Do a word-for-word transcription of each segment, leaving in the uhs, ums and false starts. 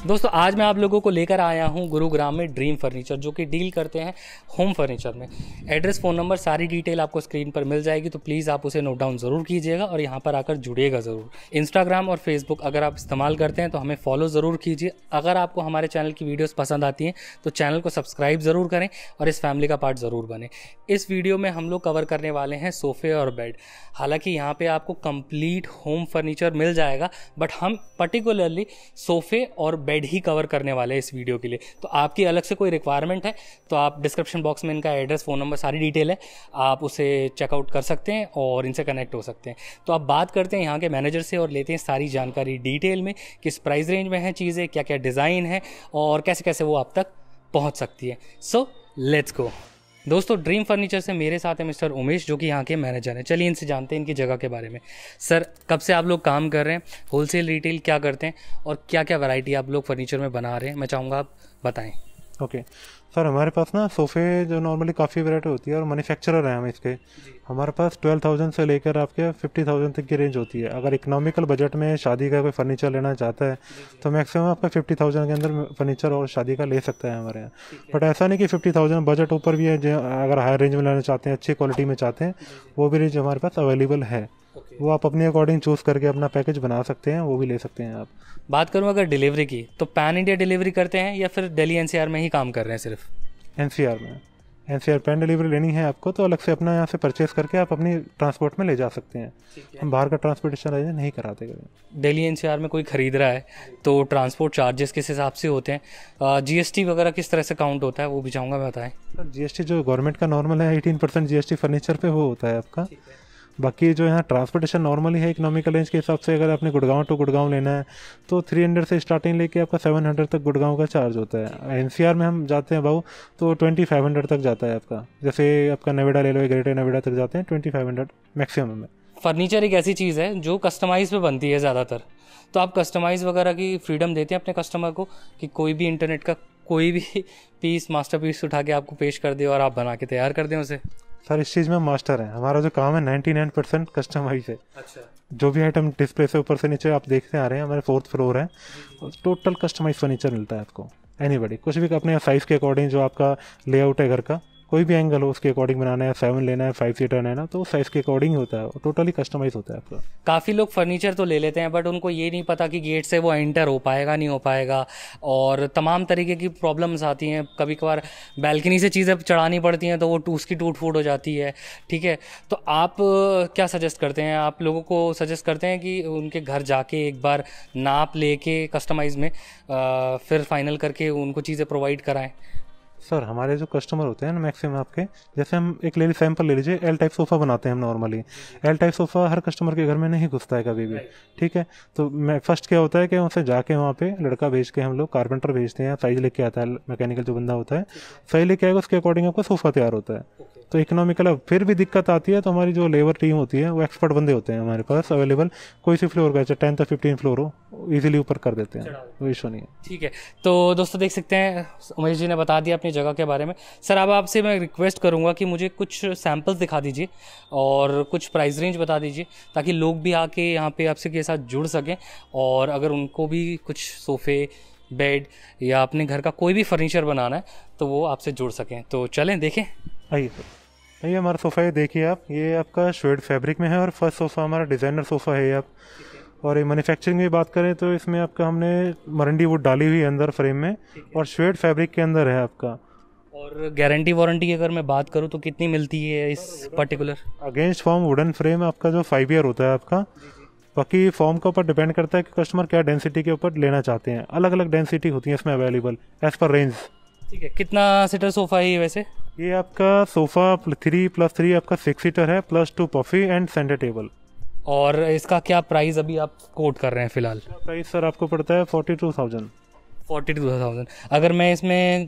दोस्तों आज मैं आप लोगों को लेकर आया हूं गुरुग्राम में ड्रीम फर्नीचर, जो कि डील करते हैं होम फर्नीचर में। एड्रेस, फ़ोन नंबर, सारी डिटेल आपको स्क्रीन पर मिल जाएगी, तो प्लीज़ आप उसे नोट डाउन ज़रूर कीजिएगा और यहां पर आकर जुड़िएगा ज़रूर। इंस्टाग्राम और फेसबुक अगर आप इस्तेमाल करते हैं तो हमें फॉलो ज़रूर कीजिए। अगर आपको हमारे चैनल की वीडियोज़ पसंद आती हैं तो चैनल को सब्सक्राइब ज़रूर करें और इस फैमिली का पार्ट ज़रूर बने। इस वीडियो में हम लोग कवर करने वाले हैं सोफ़े और बेड। हालांकि यहाँ पे आपको कंप्लीट होम फर्नीचर मिल जाएगा, बट हम पर्टिकुलरली सोफ़े और बेड ही कवर करने वाले हैं इस वीडियो के लिए। तो आपकी अलग से कोई रिक्वायरमेंट है तो आप डिस्क्रिप्शन बॉक्स में इनका एड्रेस, फ़ोन नंबर, सारी डिटेल है, आप उसे चेकआउट कर सकते हैं और इनसे कनेक्ट हो सकते हैं। तो आप बात करते हैं यहाँ के मैनेजर से और लेते हैं सारी जानकारी डिटेल में, किस प्राइस रेंज में है चीज़ें, क्या क्या डिज़ाइन है और कैसे कैसे वो आप तक पहुँच सकती है। So let's go. दोस्तों ड्रीम फर्नीचर से मेरे साथ है मिस्टर उमेश, जो कि यहाँ के मैनेजर हैं। चलिए इनसे जानते हैं इनकी जगह के बारे में। सर, कब से आप लोग काम कर रहे हैं, होलसेल रिटेल क्या करते हैं और क्या क्या वैरायटी आप लोग फर्नीचर में बना रहे हैं, मैं चाहूँगा आप बताएं। Okay okay. सर, हमारे पास ना सोफ़े जो नॉर्मली काफ़ी वैरायटी होती है और मैन्युफैक्चरर हैं हम इसके। हमारे पास ट्वेल्व थाउजेंड से लेकर आपके फिफ्टी थाउजेंड तक की रेंज होती है। अगर इकोनॉमिकल बजट में शादी का कोई फर्नीचर लेना चाहता है तो मैक्सिमम आपका फिफ्टी थाउजेंड के अंदर फर्नीचर और शादी का ले सकता है हमारे यहाँ। बट ऐसा नहीं कि फिफ्टी थाउजेंड बजट ऊपर भी है, जो अगर हायर रेंज में लेना चाहते हैं, अच्छी क्वालिटी में चाहते हैं, वो भी रेंज हमारे पास अवेलेबल है। Okay. वो आप अपने अकॉर्डिंग चूज़ करके अपना पैकेज बना सकते हैं, वो भी ले सकते हैं आप। बात करूं अगर डिलीवरी की, तो पैन इंडिया डिलीवरी करते हैं या फिर दिल्ली एनसीआर में ही काम कर रहे हैं सिर्फ? एनसीआर में। एनसीआर पैन डिलीवरी लेनी है आपको तो अलग से अपना यहाँ से परचेस करके आप अपनी ट्रांसपोर्ट में ले जा सकते हैं। हम बाहर का ट्रांसपोर्टेशन अरेंज नहीं कराते कभी। दिल्ली एनसीआर में कोई ख़रीद रहा है तो ट्रांसपोर्ट चार्जेस किस हिसाब से होते हैं, जीएसटी वगैरह किस तरह से काउंट होता है, वो भी चाहूँगा बताएं। सर, जीएसटी जो गवर्नमेंट का नॉर्मल है एटीन परसेंट जीएसटी फर्नीचर पे वो होता है आपका। बाकी जो यहाँ ट्रांसपोर्टेशन नॉर्मली है इकोनॉमिकल रेंज के हिसाब से, अगर आपने गुड़गांव टू गुड़गांव लेना है तो थ्री हंड्रेड से स्टार्टिंग लेके आपका सेवन हंड्रेड तक गुड़गांव का चार्ज होता है। एनसीआर में हम जाते हैं भाऊ तो ट्वेंटी फाइव हंड्रेड तक जाता है आपका। जैसे आपका नोएडा ले लो, ग्रेटर नोएडा तक जाते हैं ट्वेंटी फाइव हंड्रेड मैक्सिमम में। फर्नीचर एक ऐसी चीज़ है जो कस्टमाइज पे बनती है ज़्यादातर, तो आप कस्टमाइज वगैरह की फ्रीडम देते हैं अपने कस्टमर को कि कोई भी इंटरनेट का कोई भी पीस, मास्टर पीस उठा के आपको पेश कर दे और आप बना के तैयार कर दें उसे? सर, इस चीज़ में मास्टर है। हमारा जो काम है नाइन्टी नाइन परसेंट कस्टमाइज है। अच्छा। जो भी आइटम डिस्प्ले से ऊपर से नीचे आप देखते आ रहे हैं, हमारे फोर्थ फ्लोर है, टोटल कस्टमाइज फर्नीचर मिलता है आपको। एनीबॉडी कुछ भी अपने साइज़ के अकॉर्डिंग, जो आपका लेआउट है घर का, कोई भी एंगल हो उसके अकॉर्डिंग बनाना है, सेवन लेना है, फाइव सीटर लेना, तो साइज़ के अकॉर्डिंग ही होता है, टोटली कस्टमाइज होता है आपका। काफ़ी लोग फर्नीचर तो ले लेते हैं बट उनको ये नहीं पता कि गेट से वो एंटर हो पाएगा नहीं हो पाएगा, और तमाम तरीके की प्रॉब्लम्स आती हैं। कभी कभार बैल्कनी से चीज़ें चढ़ानी पड़ती हैं तो वो उसकी टूट फूट हो जाती है। ठीक है, तो आप क्या सजेस्ट करते हैं? आप लोगों को सजेस्ट करते हैं कि उनके घर जाके एक बार नाप लेके कस्टमाइज़ में आ, फिर फाइनल करके उनको चीज़ें प्रोवाइड कराएं? सर, हमारे जो कस्टमर होते हैं ना मैक्सिमम आपके, जैसे हम एक ले सैंपल ले लीजिए, एल टाइप सोफ़ा बनाते हैं हम नॉर्मली। एल टाइप सोफ़ा हर कस्टमर के घर में नहीं घुसता है कभी भी। ठीक है, तो मैं फर्स्ट क्या होता है कि उनसे जाके वहाँ पे लड़का भेज के, हम लोग कारपेंटर भेजते हैं, साइज लेके आता है, मैकेनिकल जो बंदा होता है साइज लेके आएगा, उसके अकॉर्डिंग आपका सोफ़ा तैयार होता है। तो इकोनॉमिकल अब फिर भी दिक्कत आती है तो हमारी जो लेबर टीम होती है वो एक्सपर्ट बंदे होते हैं हमारे पास अवेलेबल। कोई सी फ्लोर का, चाहे टेन या फिफ्टीन फ्लोर हो, इजीली ऊपर कर देते हैं, कोई इशू नहीं है। ठीक है, तो दोस्तों देख सकते हैं उमेश जी ने बता दिया अपनी जगह के बारे में। सर, अब आपसे मैं रिक्वेस्ट करूंगा कि मुझे कुछ सैम्पल्स दिखा दीजिए और कुछ प्राइस रेंज बता दीजिए, ताकि लोग भी आके यहाँ पे आपसे के साथ जुड़ सकें, और अगर उनको भी कुछ सोफ़े, बेड या अपने घर का कोई भी फर्नीचर बनाना है तो वो आपसे जुड़ सकें। तो चलें देखें। आइए सर, ये हमारा सोफ़ा है, देखिए आप, ये आपका श्वेड फैब्रिक में है और फर्स्ट सोफ़ा हमारा डिज़ाइनर सोफ़ा है आप। और ये मैन्युफैक्चरिंग की बात करें तो इसमें आपका हमने मरंडी वुड डाली हुई है अंदर फ्रेम में, और श्वेड फैब्रिक के अंदर है आपका। और गारंटी वारंटी की अगर मैं बात करूं तो कितनी मिलती है इस particular? Against foam wooden frame आपका जो फाइव ईयर होता है आपका। बाकी फॉर्म के ऊपर डिपेंड करता है कि कस्टमर क्या डेंसिटी के ऊपर लेना चाहते हैं, अलग अलग डेंसिटी होती है इसमें अवेलेबल एज पर रेंज। ठीक है, कितना सीटर सोफ़ा है ये वैसे? ये आपका सोफ़ा थ्री प्लस थ्री आपका सिक्स सीटर है, plus two puffy and centre table. और इसका क्या प्राइस अभी आप कोट कर रहे हैं फिलहाल? प्राइस सर आपको पड़ता है forty two thousand. Forty two thousand अगर मैं इसमें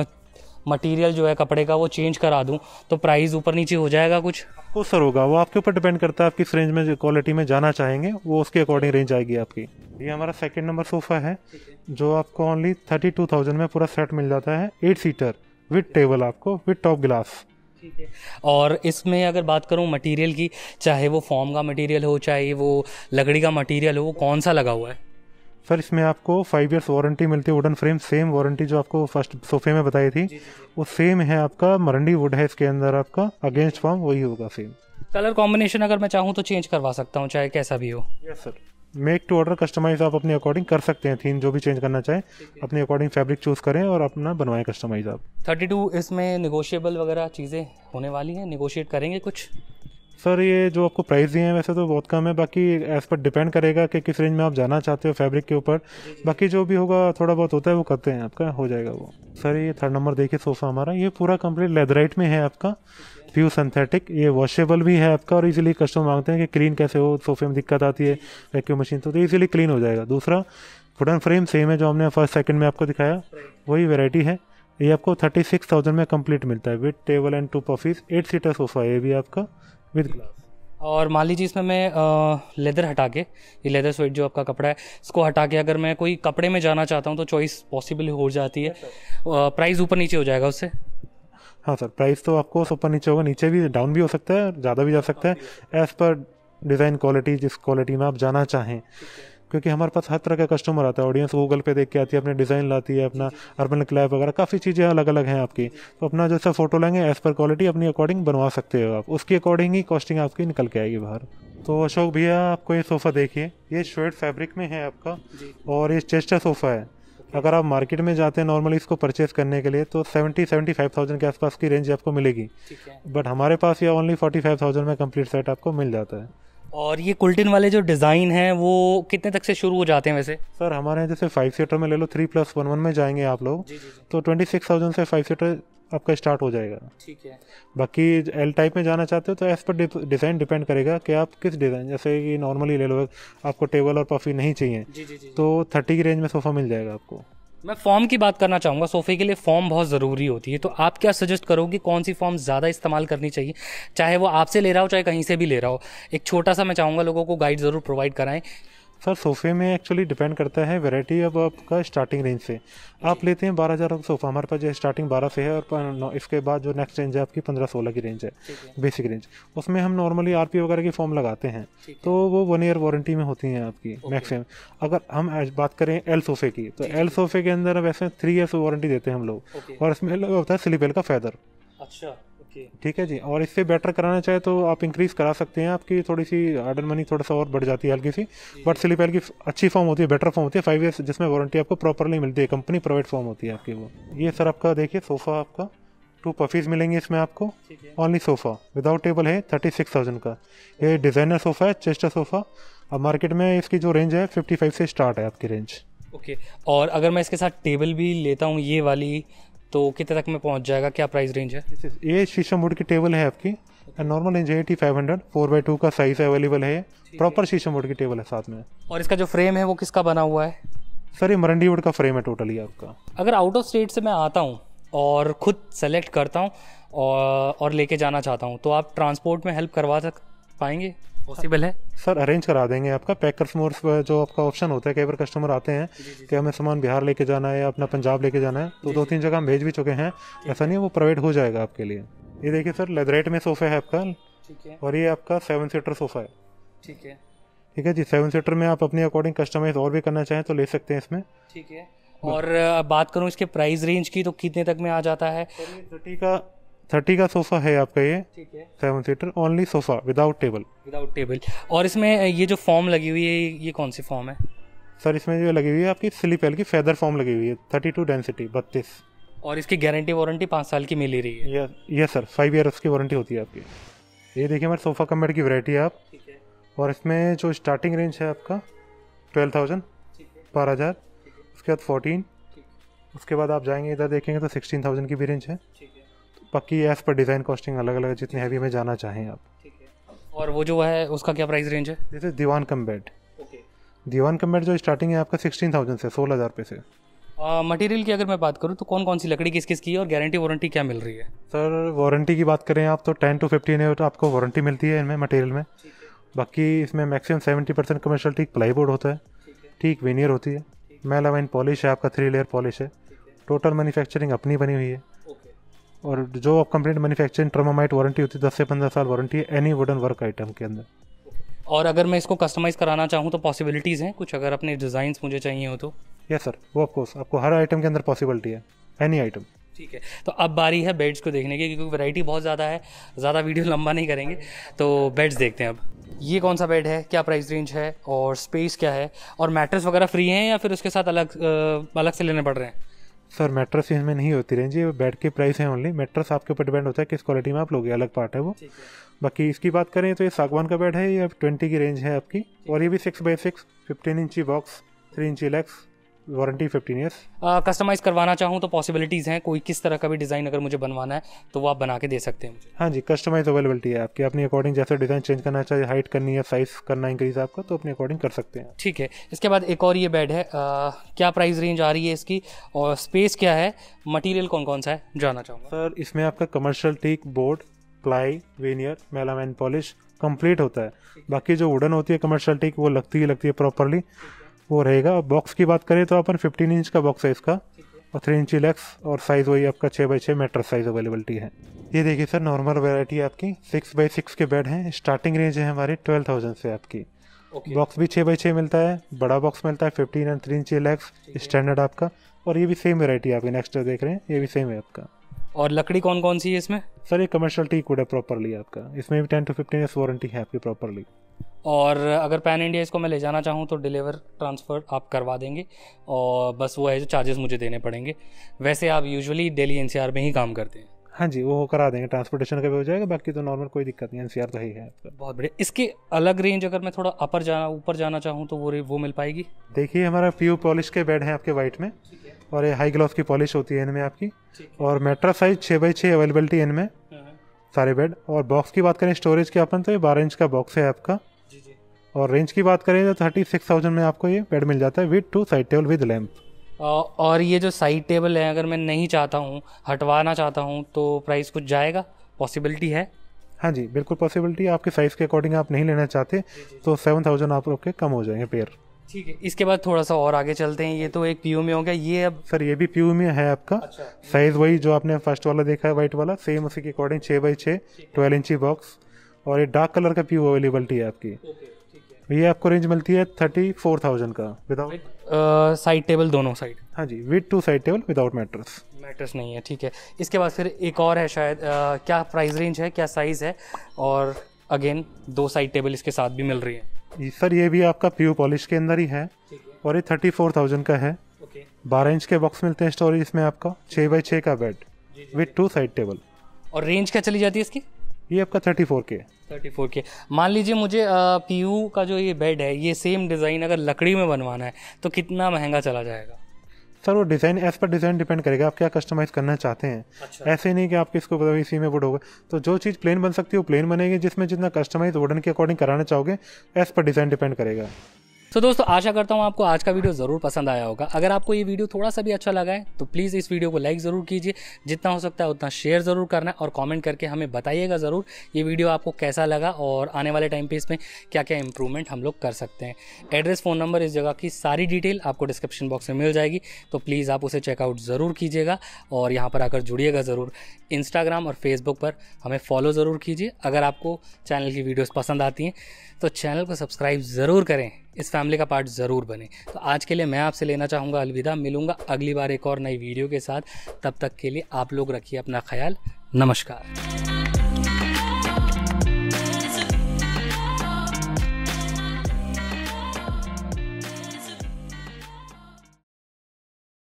मटेरियल जो है कपड़े का वो चेंज करा दूं तो प्राइस ऊपर नीचे हो जाएगा कुछ? वो सर होगा, वो आपके ऊपर डिपेंड करता है आप किस रेंज में क्वालिटी में जाना चाहेंगे, वो उसके अकॉर्डिंग रेंज आएगी आपकी। ये हमारा सेकंड नंबर सोफ़ा है जो आपको ओनली थर्टी टू थाउजेंड में पूरा सेट मिल जाता है, एट सीटर विद टेबल आपको विद टॉप ग्लास। ठीक है, और इसमें अगर बात करूं मटेरियल की, चाहे वो फॉर्म का मटेरियल हो चाहे वो लकड़ी का मटेरियल हो, वो कौन सा लगा हुआ है? सर इसमें आपको फाइव इयर्स वारंटी मिलती है, वुडन फ्रेम, सेम वारंटी जो आपको फर्स्ट सोफे में बताई थी वो सेम है आपका। मरंडी वुड है इसके अंदर आपका, अगेंस्ट फॉर्म वही होगा सेम। कलर कॉम्बिनेशन अगर मैं चाहूँ तो चेंज करवा सकता हूँ, चाहे कैसा भी हो? Yes sir, make to order, customise आप अपने अकॉर्डिंग कर सकते हैं। थीम जो भी चेंज करना चाहें अपने अकॉर्डिंग फैब्रिक चूज करें और अपना बनवाएं कस्टमाइज आप। थर्टी टू इसमें निगोशिएबल वगैरह चीज़ें होने वाली हैं, निगोशिएट करेंगे कुछ? सर ये जो आपको प्राइस दिए हैं वैसे तो बहुत कम है, बाकी एज पर डिपेंड करेगा कि किस रेंज में आप जाना चाहते हो फैब्रिक के ऊपर। बाकी जो भी होगा थोड़ा बहुत होता है वो करते हैं, आपका हो जाएगा वो। सर ये थर्ड नंबर देखिए सोफ़ा हमारा, ये पूरा कंप्लीट लेदराइट में है आपका, प्यू सिंथेटिक, ये वॉशेबल भी है आपका। और इजीली कस्टमर मांगते हैं कि क्लीन कैसे हो, सोफे में दिक्कत आती है वैक्यूम मशीन तो, तो इजीली क्लीन हो जाएगा। दूसरा वुडन फ्रेम सेम है जो हमने फर्स्ट सेकंड में आपको दिखाया, वही वैरायटी है। ये आपको थर्टी सिक्स थाउजेंड में कंप्लीट मिलता है with table and two puffies, eight seater sofa है ये भी आपका विद ग्लास। और मान लीजिए इसमें मैं लेदर हटा के, ये लेदर स्वेट जो आपका कपड़ा है इसको हटा के अगर मैं कोई कपड़े में जाना चाहता हूँ तो चॉइस पॉसिबल हो जाती है, प्राइस ऊपर नीचे हो जाएगा उससे? हाँ सर, प्राइस तो आपको ऊपर नीचे होगा, नीचे भी डाउन भी हो सकता है, ज़्यादा भी जा सकता है एज़ पर डिज़ाइन क्वालिटी, जिस क्वालिटी में आप जाना चाहें। क्योंकि हमारे पास हर तरह का कस्टमर आता है, ऑडियंस गूगल पे देख के आती है, अपने डिज़ाइन लाती है, अपना अर्बन क्लैब वगैरह काफ़ी चीज़ें अलग अलग हैं आपकी। तो अपना जैसा फोटो लेंगे एज़ पर क्वालिटी अपनी अकॉर्डिंग बनवा सकते हो आप, उसकी अकॉर्डिंग ही कॉस्टिंग आपकी निकल के आएगी बाहर। तो अशोक भैया आपको ये सोफ़ा देखिए, ये श्वेड फैब्रिक में है आपका और ये चेस्टर सोफ़ा है। अगर आप मार्केट में जाते हैं नॉर्मली इसको परचेस करने के लिए तो सेवेंटी सेवेंटी फाइव थाउजेंड के आसपास की रेंज आपको मिलेगी, बट हमारे पास ये ओनली फोर्टी फाइव थाउजेंड में कंप्लीट सेट आपको मिल जाता है। और ये कुल्टिन वाले जो डिज़ाइन हैं वो कितने तक से शुरू हो जाते हैं वैसे? सर हमारे यहाँ जैसे फाइव सीटर में ले लो, थ्री प्लस वन वन में जाएंगे आप लोग जी, जी, जी। तो ट्वेंटी सिक्स थाउजेंड से फाइव सीटर आपका स्टार्ट हो जाएगा। ठीक है। बाकी एल टाइप में जाना चाहते हो तो एज पर डिज़ाइन डिपेंड करेगा कि आप किस डिज़ाइन, जैसे कि नॉर्मली ले लो आपको टेबल और पफी नहीं चाहिए जी, जी, जी, तो थर्टी की रेंज में सोफ़ा मिल जाएगा आपको। मैं फॉर्म की बात करना चाहूँगा, सोफ़े के लिए फॉर्म बहुत ज़रूरी होती है, तो आप क्या सजेस्ट करोगे कौन सी फॉर्म ज़्यादा इस्तेमाल करनी चाहिए, चाहे वो आपसे ले रहा हो चाहे कहीं से भी ले रहा हो? एक छोटा सा मैं चाहूँगा लोगों को गाइड ज़रूर प्रोवाइड कराएं। सर सोफ़े में एक्चुअली डिपेंड करता है वैरायटी अब आपका स्टार्टिंग रेंज से। आप लेते हैं बारह हज़ार का सोफ़ा, हमारे पास जो स्टार्टिंग बारह से है और इसके बाद जो नेक्स्ट रेंज है आपकी पंद्रह सोलह की रेंज है बेसिक रेंज, उसमें हम नॉर्मली आरपी वगैरह की फॉर्म लगाते हैं तो वो वन ईयर वारंटी में होती हैं आपकी मैक्सिमम। अगर हम बात करें एल सोफ़े की तो एल सोफ़े के अंदर वैसे थ्री ईयर्स वारंटी देते हैं हम लोग, और इसमें होता है स्लीप एल का फैदर। अच्छा, ठीक है जी। और इससे बेटर कराना चाहे तो आप इंक्रीज करा सकते हैं, आपकी थोड़ी सी आर्डर मनी थोड़ा सा और बढ़ जाती है हल्की सी, बट स्लीप एल की अच्छी फॉर्म होती है, बेटर फॉर्म होती है, फाइव ईयर्स जिसमें वारंटी आपको प्रॉपरली मिलती है, कंपनी प्रोवाइड फॉर्म होती है आपकी वो। ये सर आपका देखिए सोफ़ा, आपका टू पफीज मिलेंगे इसमें आपको, ओनली सोफ़ा विदाउट टेबल है थर्टी सिक्स थाउजेंड का। ये डिज़ाइनर सोफ़ा है, चेस्टर सोफ़ा। अब मार्केट में इसकी जो रेंज है फिफ्टी फाइव से स्टार्ट है आपकी रेंज। ओके। और अगर मैं इसके साथ टेबल भी लेता हूँ ये वाली तो कितने तक में पहुंच जाएगा, क्या प्राइस रेंज है? ये शीशम वुड की टेबल है आपकी, नॉर्मल रेंज है eighty five hundred, four by two का साइज अवेलेबल है, प्रॉपर शीशम वुड की टेबल है साथ में। और इसका जो फ्रेम है वो किसका बना हुआ है? सर ये मरंडी वुड का फ्रेम है टोटली आपका। अगर आउट ऑफ स्टेट से मैं आता हूँ और खुद सेलेक्ट करता हूँ और, और लेके जाना चाहता हूँ तो आप ट्रांसपोर्ट में हेल्प करवा सक पाएंगे? पॉसिबल है सर, अरेंज करा देंगे आपका। पैकर्स मोर्स जो आपका ऑप्शन होता है, कई बार कस्टमर आते हैं कि हमें सामान बिहार लेके जाना है या अपना पंजाब लेके जाना है, तो दो तीन जगह हम भेज भी चुके हैं, ऐसा नहीं है, वो प्रोवाइड हो जाएगा आपके लिए। ये देखिए सर लेदराइट में सोफा है आपका, ठीक है, और ये आपका सेवन सीटर सोफा है। ठीक है, ठीक है जी। सेवन सीटर में आप अपने अकॉर्डिंग कस्टमाइज और भी करना चाहें तो ले सकते हैं इसमें। ठीक है। और बात करूँ इसके प्राइस रेंज की तो कितने तक में आ जाता है? थर्टी का थर्टी का सोफ़ा है आपका ये, ठीक है, seven seater only sofa without table. Without table. और इसमें ये जो फॉर्म लगी हुई है ये कौन सी फॉर्म है? सर इसमें जो लगी हुई है आपकी स्लीप एल की फेदर फॉर्म लगी हुई है, थर्टी टू डेंसिटी बत्तीस। और इसकी गारंटी वारंटी पाँच साल की मिल रही है? ये ये सर फाइव ईयर्स की वारंटी होती है आपकी। ये देखिए हमारे सोफ़ा कम बेड की वैरायटी है आप, ठीक है, और इसमें जो स्टार्टिंग रेंज है आपका ट्वेल्व थाउजेंड, बारह हज़ार, उसके बाद फोर्टीन, उसके बाद आप जाएंगे इधर देखेंगे तो सिक्सटीन थाउजेंड की भी रेंज है। बाकी एज पर डिज़ाइन कॉस्टिंग अलग अलग है, जितने हैवी में जाना चाहें आप। ठीक है। और वो जो है उसका क्या प्राइस रेंज है? जैसे दीवान कम बेड, ओके, दीवान कम बेड जो स्टार्टिंग है आपका सिक्सटीन थाउजेंड से, सोलह हज़ार रुपये से। मटेरियल की अगर मैं बात करूँ तो कौन कौन सी लकड़ी किस किस की है और गारंटी वारंटी क्या मिल रही है? सर वारंटी की बात करें आप तो टेन टू फिफ्टीन है तो आपको वारंटी मिलती है इनमें मटेरियल में। बाकी इसमें maximum seventy percent commercial teak ply board होता है, ठीक वेनियर होती है, मेलामाइन पॉलिश है आपका, थ्री लेयर पॉलिश है, टोटल मैन्युफैक्चरिंग अपनी बनी हुई है। और जो आप कंप्लीट मैन्युफैक्चरिंग टर्मामाइट वारंटी होती है दस से पंद्रह साल वारंटी है एनी वुडन वर्क आइटम के अंदर। और अगर मैं इसको कस्टमाइज़ कराना चाहूँ तो पॉसिबिलिटीज़ हैं कुछ, अगर अपने डिज़ाइंस मुझे चाहिए हो तो? यस सर, वो ऑफकोर्स आपको हर आइटम के अंदर पॉसिबिलिटी है, एनी आइटम। ठीक है, तो अब बारी है बेड्स को देखने की, क्योंकि वैरायटी बहुत ज़्यादा है, ज़्यादा वीडियो लंबा नहीं करेंगे, तो बेड्स देखते हैं अब। ये कौन सा बेड है, क्या प्राइस रेंज है और स्पेस क्या है, और मैट्रेस वगैरह फ्री हैं या फिर उसके साथ अलग आ, अलग से लेने पड़ रहे हैं? सर मैट्रेस इसमें नहीं होती रेंज, ये बेड के प्राइस है ओनली। मैट्रेस आपके ऊपर डिपेंड होता है किस क्वालिटी में आप लोगे, अलग पार्ट है वो। बाकी इसकी बात करें तो ये सागवान का बेड है, ये ट्वेंटी की रेंज है आपकी, और ये भी सिक्स बाई सिक्स फिफ्टीन इंची बॉक्स, थ्री इंची legs, warranty fifteen years. Customise करवाना चाहूँ तो पॉसिबिलिटीज़ हैं, कोई किस तरह का भी डिज़ाइन अगर मुझे बनवाना है तो वो आप बना के दे सकते हैं मुझे? हाँ जी, कस्टमाइज अवेलेबिलिटी है आपकी, अपने अकॉर्डिंग जैसे डिज़ाइन चेंज करना चाहिए, हाइट करनी है, साइज करना इंक्रीज आपका, तो अपने अकॉर्डिंग कर सकते हैं। ठीक है, इसके बाद एक और ये बेड है, आ, क्या प्राइस रेंज आ रही है इसकी और स्पेस क्या है, मटेरियल कौन कौन सा है जानना चाहूँगा। सर इसमें आपका commercial teak, board, ply, veneer, melamine polish complete होता है। बाकी जो वुडन होती है कमर्शियल टीक वो लगती ही लगती है प्रॉपरली, वो रहेगा। बॉक्स की बात करें तो अपन फिफ्टीन इंच का बॉक्स है इसका, और थ्री इंची लेग्स, और साइज़ वही आपका छः बाई छः मीटर साइज़ अवेलेबिलिटी है। ये देखिए सर, नॉर्मल वैरायटी है आपकी, सिक्स बाई सिक्स के बेड हैं, स्टार्टिंग रेंज है हमारी ट्वेल्व थाउजेंड से आपकी। okay. बॉक्स भी छः बाई छः मिलता है, बड़ा बॉक्स मिलता है फिफ्टीन एंड थ्री इंची लेग्स स्टैंडर्ड आपका, और ये भी सेम वैरायटी आपकी नेक्स्ट देख रहे हैं, ये भी सेम है आपका। और लकड़ी कौन कौन सी है इसमें? सर ये कमर्शियल टीक वुड है प्रॉपरली आपका, इसमें भी ten to fifteen years warranty है आपकी प्रॉपरली। और अगर पैन इंडिया इसको मैं ले जाना चाहूँ तो डिलीवर ट्रांसफ़र आप करवा देंगे, और बस वो है जो चार्जेस मुझे देने पड़ेंगे। वैसे आप यूजुअली दिल्ली एनसीआर में ही काम करते हैं? हाँ जी, वो करा देंगे, ट्रांसपोर्टेशन का भी हो जाएगा, बाकी तो नॉर्मल कोई दिक्कत नहीं, एनसीआर तो ही है आपका। बहुत बढ़िया। इसके अलग रेंज अगर मैं थोड़ा अपर जाना ऊपर जाना चाहूँ तो वो वो मिल पाएगी? देखिए हमारा प्यू पॉलिश के बेड हैं आपके वाइट में, और ये हाई ग्लॉस की पॉलिश होती है इनमें आपकी, और मेट्रा साइज छः बाई छः अवेलेबिलिटी इनमें सारे बेड। और बॉक्स की बात करें स्टोरेज के अपन तो ये बारह इंच का बॉक्स है आपका, और रेंज की बात करें तो थर्टी सिक्स थाउजेंड में आपको ये बेड मिल जाता है with two side table with lamp. और ये जो साइड टेबल है अगर मैं नहीं चाहता हूँ, हटवाना चाहता हूँ, तो प्राइस कुछ जाएगा, पॉसिबिलिटी है? हाँ जी बिल्कुल पॉसिबिलिटी, आपके साइज़ के अकॉर्डिंग आप नहीं लेना चाहते तो सेवन थाउजेंड आप लोग के कम हो जाएंगे पेयर। ठीक है, इसके बाद थोड़ा सा और आगे चलते हैं। ये तो एक पीयू में हो गया, ये अब? सर ये भी पीयू में है आपका। अच्छा। साइज़ वही जो आपने फर्स्ट वाला देखा है वाइट वाला, सेम उसी के अकॉर्डिंग छः बाई छः ट्वेल्व इंची बॉक्स, और ये डार्क कलर का पीयू अवेलेबिलिटी है आपकी। ये आपको रेंज मिलती है थर्टी फोर थाउजेंड का विदाउट साइड टेबल दोनों साइड? हाँ जी, with two side table without mattress. Mattress नहीं है, ठीक है। इसके बाद फिर एक और है शायद, आ, क्या प्राइस रेंज है, क्या साइज़ है, और अगेन दो साइड टेबल इसके साथ भी मिल रही है? सर ये भी आपका प्यू पॉलिश के अंदर ही है, और ये थर्टी फोर थाउजेंड का है। बारह इंच के बॉक्स मिलते हैं स्टोरेज इसमें आपका, छः बाई छः का bed with two side table. और रेंज क्या चली जाती है इसकी? ये आपका thirty four K thirty four K. मान लीजिए मुझे पीयू का जो ये बेड है, ये सेम डिज़ाइन अगर लकड़ी में बनवाना है तो कितना महंगा चला जाएगा? सर वो design as per design depend करेगा, आप क्या कस्टमाइज़ करना चाहते हैं। अच्छा। ऐसे नहीं कि आप किसको पता इसी में वुड होगा, तो जो चीज़ प्लेन बन सकती है वो प्लेन बनेगी, जिसमें जितना कस्टमाइज वुडन के अकॉर्डिंग कराना चाहोगे एज पर डिज़ाइन डिपेंड करेगा। तो दोस्तों आशा करता हूँ आपको आज का वीडियो ज़रूर पसंद आया होगा। अगर आपको ये वीडियो थोड़ा सा भी अच्छा लगा है तो प्लीज़ इस वीडियो को लाइक ज़रूर कीजिए, जितना हो सकता है उतना शेयर ज़रूर करना है, और कमेंट करके हमें बताइएगा ज़रूर ये वीडियो आपको कैसा लगा और आने वाले टाइम पे इसमें क्या क्या इंप्रूवमेंट हम लोग कर सकते हैं। एड्रेस, फ़ोन नंबर, इस जगह की सारी डिटेल आपको डिस्क्रिप्शन बॉक्स में मिल जाएगी, तो प्लीज़ आप उसे चेकआउट ज़रूर कीजिएगा और यहाँ पर आकर जुड़िएगा ज़रूर। इंस्टाग्राम और फेसबुक पर हमें फॉलो ज़रूर कीजिए। अगर आपको चैनल की वीडियोस पसंद आती हैं तो चैनल को सब्सक्राइब ज़रूर करें, इस फैमिली का पार्ट ज़रूर बने। तो आज के लिए मैं आपसे लेना चाहूँगा अलविदा, मिलूँगा अगली बार एक और नई वीडियो के साथ। तब तक के लिए आप लोग रखिए अपना ख्याल। नमस्कार।